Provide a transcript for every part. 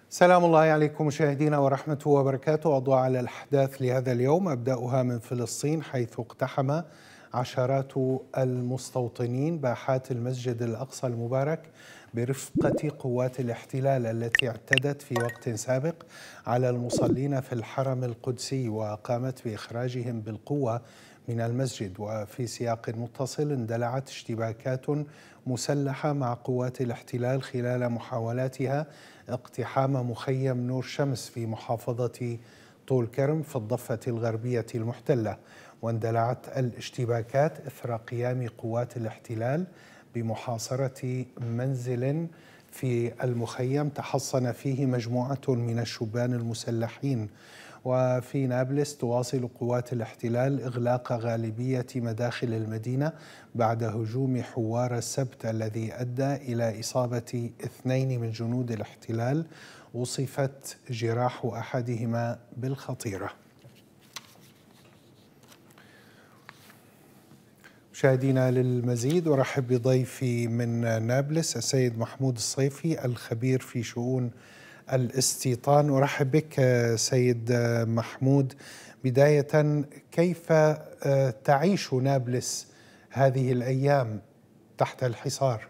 سلام الله عليكم مشاهدينا ورحمته وبركاته. أضواء على الأحداث لهذا اليوم، أبدأها من فلسطين حيث اقتحم عشرات المستوطنين باحات المسجد الأقصى المبارك برفقة قوات الاحتلال التي اعتدت في وقت سابق على المصلين في الحرم القدسي وقامت بإخراجهم بالقوة من المسجد. وفي سياق متصل اندلعت اشتباكات مسلحة مع قوات الاحتلال خلال محاولاتها اقتحام مخيم نور شمس في محافظة طول كرم في الضفة الغربية المحتلة. واندلعت الاشتباكات إثر قيام قوات الاحتلال بمحاصرة منزل في المخيم تحصن فيه مجموعة من الشبان المسلحين. وفي نابلس تواصل قوات الاحتلال إغلاق غالبية مداخل المدينة بعد هجوم حوار السبت الذي أدى إلى إصابة 2 من جنود الاحتلال وصفت جراح أحدهما بالخطيرة. مشاهدينا للمزيد أرحب بضيفي من نابلس السيد محمود الصيفي الخبير في شؤون الاستيطان. أرحب بك سيد محمود. بداية، كيف تعيش نابلس هذه الأيام تحت الحصار؟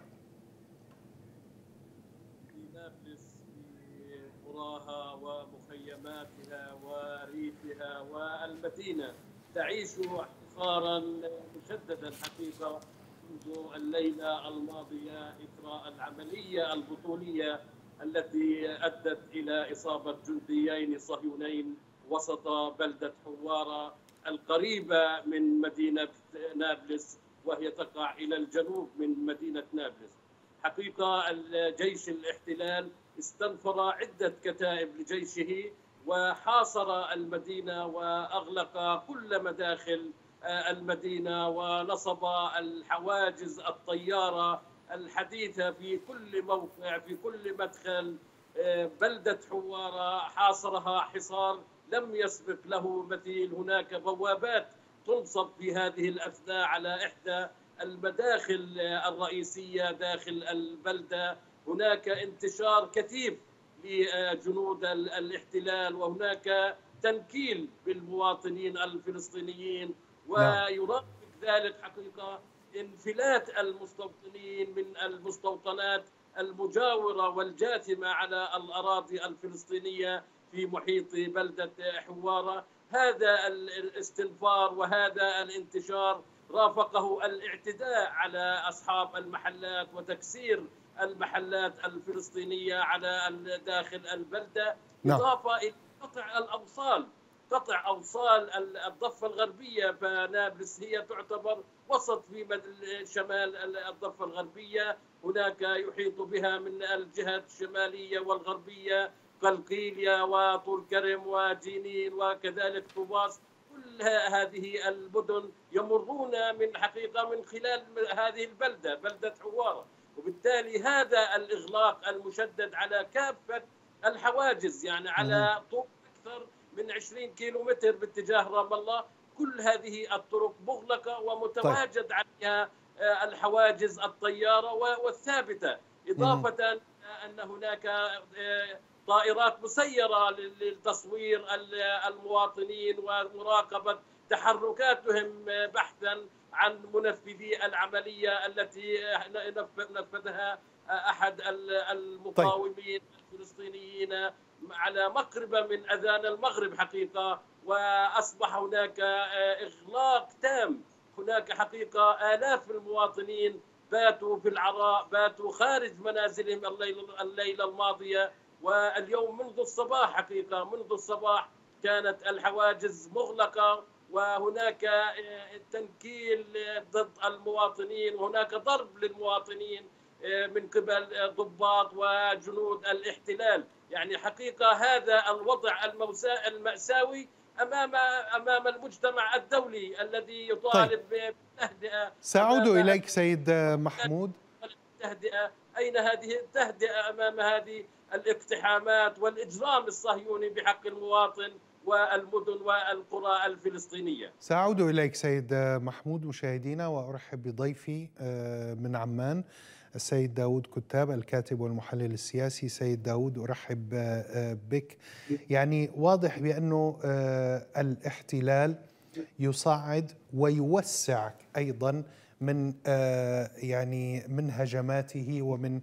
في نابلس بقراها ومخيماتها وريفها والمدينة تعيش حصارا مشددا حقيقة منذ الليلة الماضية إثر العملية البطولية التي أدت إلى إصابة جنديين صهيونيين وسط بلدة حوارة القريبة من مدينة نابلس، وهي تقع إلى الجنوب من مدينة نابلس. حقيقة الجيش الاحتلال استنفر عدة كتائب لجيشه وحاصر المدينة وأغلق كل مداخل المدينة ونصب الحواجز الطيارة الحديثة في كل موقع في كل مدخل. بلدة حوارة حاصرها حصار لم يسبق له مثيل. هناك بوابات تنصب في هذه الأثناء على إحدى المداخل الرئيسية داخل البلدة. هناك انتشار كثيف لجنود الاحتلال وهناك تنكيل بالمواطنين الفلسطينيين، ويرافق ذلك حقيقة انفلات المستوطنين من المستوطنات المجاورة والجاثمة على الأراضي الفلسطينية في محيط بلدة حوارة. هذا الاستنفار وهذا الانتشار رافقه الاعتداء على أصحاب المحلات وتكسير المحلات الفلسطينية على داخل البلدة، إضافة إلى قطع أوصال الضفة الغربية. فنابلس هي تعتبر وسط في شمال الضفة الغربية. هناك يحيط بها من الجهات الشمالية والغربية قلقيلية وطول كرم وجنين وكذلك طوباس. كل هذه المدن يمرون من حقيقة من خلال هذه البلدة، بلدة حوارة. وبالتالي هذا الإغلاق المشدد على كافة الحواجز، يعني على طول أكثر من 20 كيلومتر باتجاه رام الله، كل هذه الطرق مغلقة ومتواجد عليها الحواجز الطيارة والثابتة. إضافة أن هناك طائرات مسيرة لتصوير المواطنين ومراقبة تحركاتهم بحثا عن منفذي العملية التي نفذها أحد المقاومين الفلسطينيين على مقربة من أذان المغرب حقيقة. وأصبح هناك إغلاق تام. هناك حقيقة آلاف المواطنين باتوا في العراء، باتوا خارج منازلهم الليلة الماضية واليوم منذ الصباح. حقيقة منذ الصباح كانت الحواجز مغلقة وهناك تنكيل ضد المواطنين وهناك ضرب للمواطنين من قبل ضباط وجنود الاحتلال. يعني حقيقة هذا الوضع المأساوي أمام المجتمع الدولي الذي يطالب بالتهدئة. سأعود إليك سيد محمود. التهدئة، أين هذه التهدئة أمام هذه الاقتحامات والإجرام الصهيوني بحق المواطن والمدن والقرى الفلسطينية؟ سأعود إليك سيد محمود. مشاهدينا، وأرحب بضيفي من عمان السيد داود كتاب الكاتب والمحلل السياسي. سيد داود، أرحب بك. يعني واضح بأنه الاحتلال يصعد ويوسع أيضا من يعني من هجماته ومن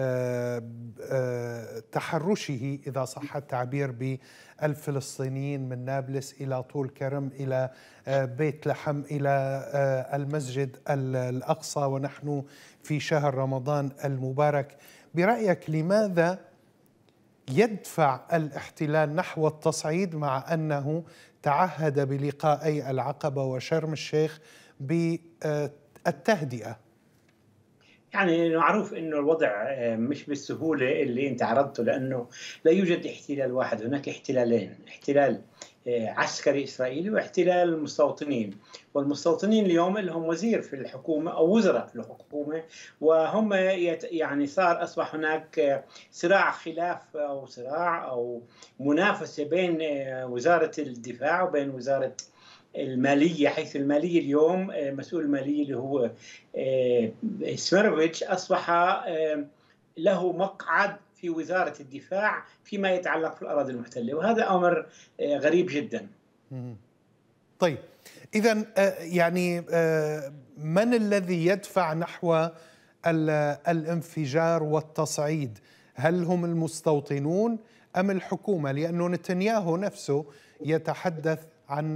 تحرشه إذا صح التعبير بالفلسطينيين من نابلس إلى طول كرم إلى بيت لحم إلى المسجد الأقصى، ونحن في شهر رمضان المبارك. برأيك لماذا يدفع الاحتلال نحو التصعيد مع أنه تعهد بلقائي العقبة وشرم الشيخ بالتهدئة؟ يعني معروف انه الوضع مش بالسهوله اللي انت عرضته، لانه لا يوجد احتلال واحد، هناك احتلالين: احتلال عسكري اسرائيلي واحتلال المستوطنين. والمستوطنين اليوم لهم وزير في الحكومه او وزراء في الحكومه، وهم يعني اصبح هناك صراع، خلاف او صراع او منافسه بين وزاره الدفاع وبين وزاره المالية، حيث المالية اليوم مسؤول المالية اللي هو سميروفيتش أصبح له مقعد في وزارة الدفاع فيما يتعلق في الأراضي المحتلة، وهذا أمر غريب جدا. طيب، إذن يعني من الذي يدفع نحو الانفجار والتصعيد؟ هل هم المستوطنون أم الحكومة؟ لأنه نتنياهو نفسه يتحدث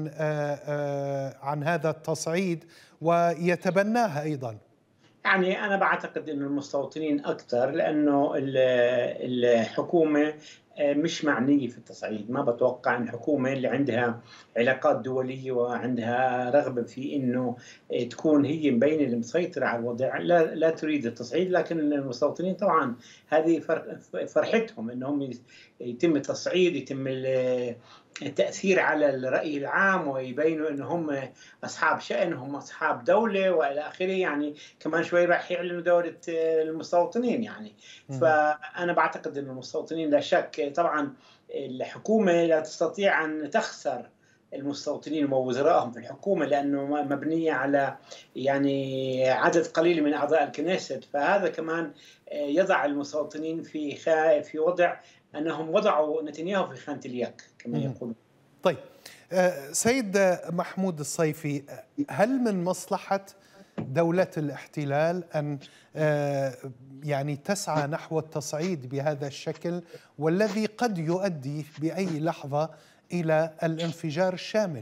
عن هذا التصعيد ويتبناه أيضا. يعني أنا بعتقد أن المستوطنين أكثر، لأنه الحكومة مش معنية في التصعيد. ما بتوقع أن الحكومة اللي عندها علاقات دولية وعندها رغبة في أنه تكون هي مبينة المسيطرة على الوضع لا تريد التصعيد. لكن المستوطنين طبعا هذه فرحتهم أنهم يتم التصعيد، يتم التأثير على الرأي العام، ويبينوا أنهم أصحاب شأن، هم أصحاب دولة وإلى آخره. يعني كمان شوي راح يعلنوا دولة المستوطنين يعني. فأنا بعتقد أن المستوطنين لا شك، طبعا الحكومة لا تستطيع أن تخسر المستوطنين ووزرائهم في الحكومة، لأنه مبنية على يعني عدد قليل من أعضاء الكنيست، فهذا كمان يضع المستوطنين في وضع أنهم وضعوا نتنياهو في خانة اليك كما يقول. طيب سيد محمود الصيفي، هل من مصلحة دولة الاحتلال أن يعني تسعى نحو التصعيد بهذا الشكل، والذي قد يؤدي بأي لحظة إلى الانفجار الشامل؟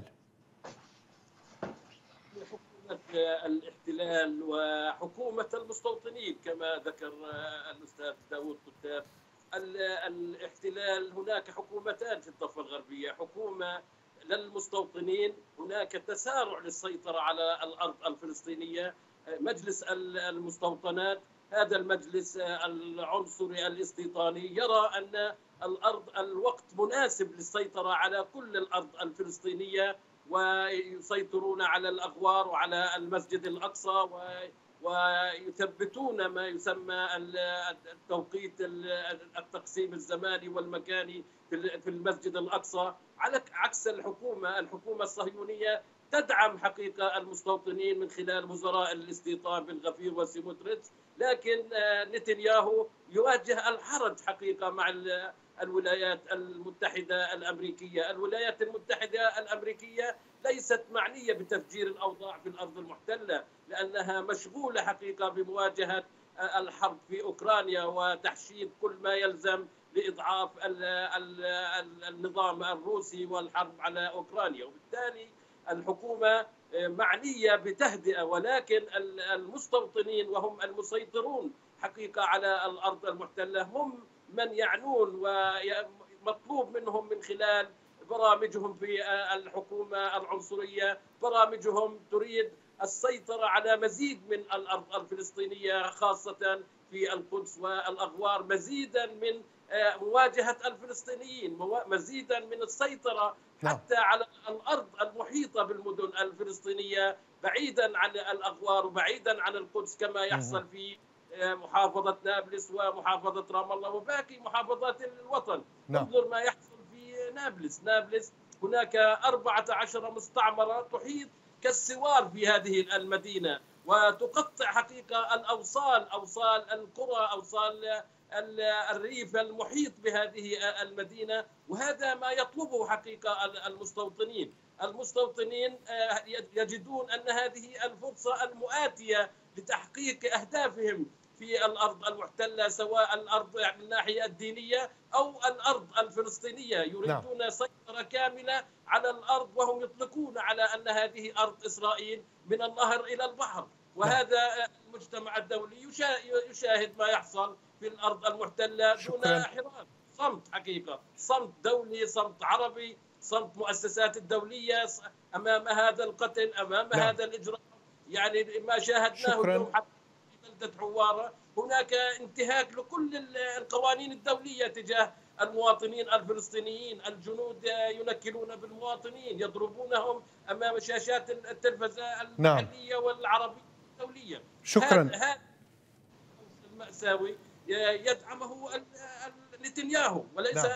حكومة الاحتلال وحكومة المستوطنين كما ذكر الأستاذ داود كتاب، الاحتلال هناك حكومتان في الضفة الغربية: حكومة للمستوطنين، هناك تسارع للسيطرة على الأرض الفلسطينية، مجلس المستوطنات، هذا المجلس العنصري الاستيطاني يرى أن الوقت مناسب للسيطرة على كل الأرض الفلسطينية، ويسيطرون على الأغوار وعلى المسجد الأقصى، ويثبتون ما يسمى التوقيت، التقسيم الزماني والمكاني في المسجد الأقصى، على عكس الحكومة الصهيونية تدعم حقيقة المستوطنين من خلال وزراء الاستيطان بن غفير وسيموتريتش. لكن نتنياهو يواجه الحرج حقيقة مع الولايات المتحدة الأمريكية. الولايات المتحدة الأمريكية ليست معنية بتفجير الأوضاع في الأرض المحتلة، لأنها مشغولة حقيقة بمواجهة الحرب في أوكرانيا وتحشيد كل ما يلزم لإضعاف النظام الروسي والحرب على أوكرانيا. وبالتالي الحكومة معنية بتهدئة، ولكن المستوطنين وهم المسيطرون حقيقة على الأرض المحتلة هم من يعنون، ومطلوب منهم من خلال برامجهم في الحكومة العنصرية، برامجهم تريد السيطرة على مزيد من الأرض الفلسطينية خاصة في القدس والأغوار، مزيدا من مواجهة الفلسطينيين، مزيدا من السيطرة حتى على الأرض المحيطة بالمدن الفلسطينية بعيدا عن الأغوار وبعيدا عن القدس، كما يحصل في محافظة نابلس ومحافظة رام الله وباقي محافظات الوطن. انظر ما يحصل في نابلس هناك 14 مستعمرة تحيط كالسوار في هذه المدينة، وتقطع حقيقة أوصال القرى، أوصال الريف المحيط بهذه المدينة. وهذا ما يطلبه حقيقة المستوطنين يجدون أن هذه الفرصة المؤاتية لتحقيق أهدافهم في الأرض المحتلة، سواء الأرض من الناحية الدينية أو الأرض الفلسطينية. يريدون سيطرة كاملة على الأرض، وهم يطلقون على أن هذه أرض إسرائيل من النهر إلى البحر. وهذا المجتمع الدولي يشاهد ما يحصل في الأرض المحتلة دون حراك. صمت حقيقة، صمت دولي، صمت عربي، صمت مؤسسات الدولية أمام هذا القتل، أمام هذا الإجراء. يعني ما شاهدناه اليوم حتى في بلدة حوارة هناك انتهاك لكل القوانين الدولية تجاه المواطنين الفلسطينيين. الجنود ينكلون بالمواطنين، يضربونهم أمام شاشات التلفزة المحلية والعربية الدولية. شكرا. هذا المأساوي يدعمه نتنياهو وليس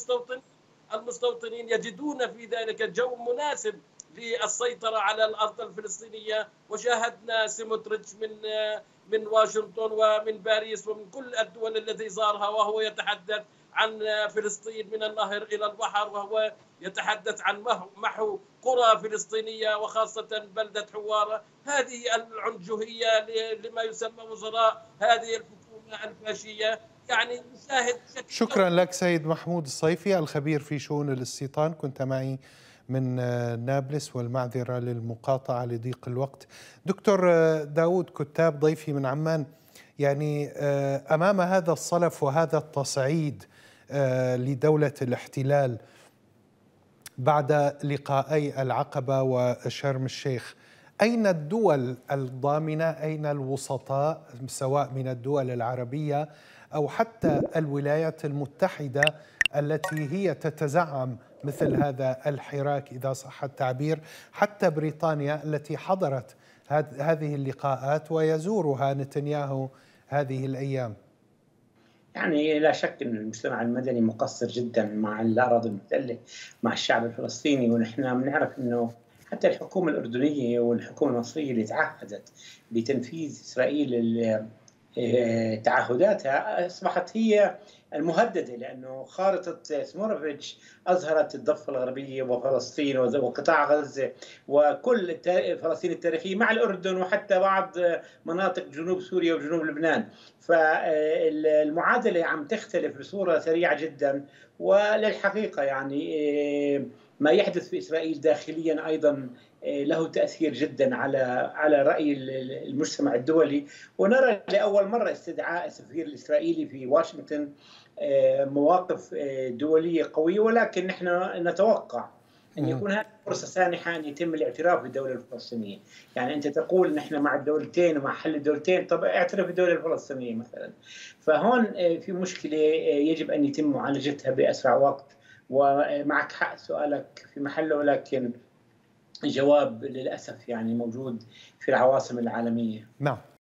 المستوطنين يجدون في ذلك جو مناسب للسيطرة على الأرض الفلسطينية. وشاهدنا سيموتريتش من واشنطن ومن باريس ومن كل الدول التي زارها وهو يتحدث عن فلسطين من النهر إلى البحر، وهو يتحدث عن محو قرى فلسطينية وخاصة بلدة حوارة. هذه العنجهية لما يسمى وزراء هذه الحكومة الفاشية. يعني نشاهد. شكرا لك سيد محمود الصيفي الخبير في شؤون الاستيطان، كنت معي من نابلس، والمعذرة للمقاطعة لضيق الوقت. دكتور داود كتاب ضيفي من عمان، يعني أمام هذا الصلف وهذا التصعيد لدولة الاحتلال بعد لقائي العقبة وشرم الشيخ، أين الدول الضامنة، أين الوسطاء، سواء من الدول العربية أو حتى الولايات المتحدة التي هي تتزعم مثل هذا الحراك إذا صح التعبير، حتى بريطانيا التي حضرت هذه اللقاءات ويزورها نتنياهو هذه الأيام؟ يعني لا شك أن المجتمع المدني مقصر جدا مع الأراضي المحتلة، مع الشعب الفلسطيني. ونحن بنعرف أنه حتى الحكومة الأردنية والحكومة المصرية اللي تعهدت بتنفيذ إسرائيل تعهداتها أصبحت هي المهددة، لأنه خارطة سموتريتش أظهرت الضفة الغربية وفلسطين وقطاع غزة وكل فلسطين التاريخية مع الأردن وحتى بعض مناطق جنوب سوريا وجنوب لبنان. فالمعادلة عم تختلف بصورة سريعة جدا. وللحقيقة يعني ما يحدث في إسرائيل داخليا أيضا له تأثير جدا على رأي المجتمع الدولي. ونرى لأول مرة استدعاء السفير الإسرائيلي في واشنطن مواقف دولية قوية. ولكن نحن نتوقع أن يكون هذه فرصة سانحة أن يتم الاعتراف بالدولة الفلسطينية. يعني أنت تقول نحن مع الدولتين ومع حل الدولتين، طب اعترف بالدولة الفلسطينية مثلا. فهون في مشكلة يجب أن يتم معالجتها بأسرع وقت. ومعك حق، سؤالك في محله، ولكن الجواب للأسف يعني موجود في العواصم العالمية. نعم.